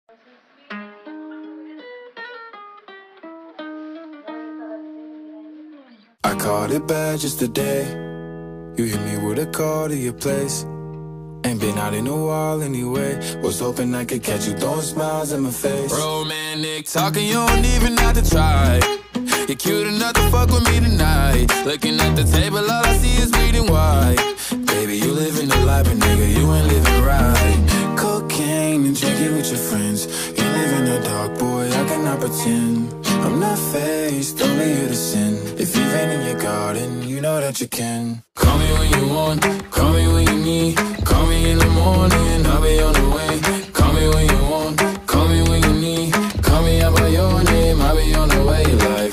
I caught it bad just today. You hit me with a call to your place. Ain't been out in a while anyway. Was hoping I could catch you throwing smiles in my face. Romantic talking, you don't even have to try. You're cute enough to fuck with me tonight. Looking at the table, all I see is bleeding white. Baby, you living the life, but nigga, you ain't living right. Cocaine and drinking with your friends. You live in the dark, boy, I cannot pretend. I'm not faced, only here to sin. If you've been in your garden, you know that you can. Call me when you want, call me when you need. Call me in the morning, I'll be on the way. Call me when you want, call me when you need. Call me out by your name, I'll be on the way. Like,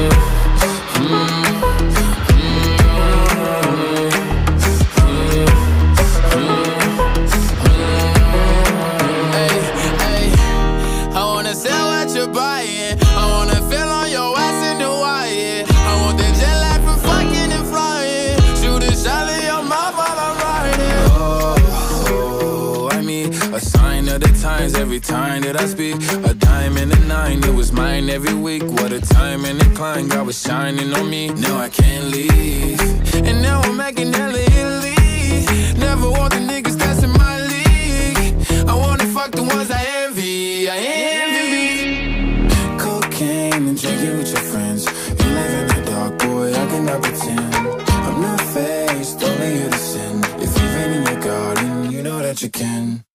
I wanna sell what you're buying. I wanna feel on your ass in the wire. I want that jet lag from fucking and flying. Shoot a shot in your mouth while I'm riding. Oh, I mean, a sign of the times every time that I speak. A dime and a nine, it was mine every week. What a time and a climb, God was shining on me. Now I can't leave, and now I'm making hella Italy. Never want the niggas that's in my league. I wanna fuck the ones I envy. I envy. Cocaine and drinking with your friends. You live in the dark, boy, I cannot pretend. I'm not faced, only here to sin. If you've been in your garden, you know that you can.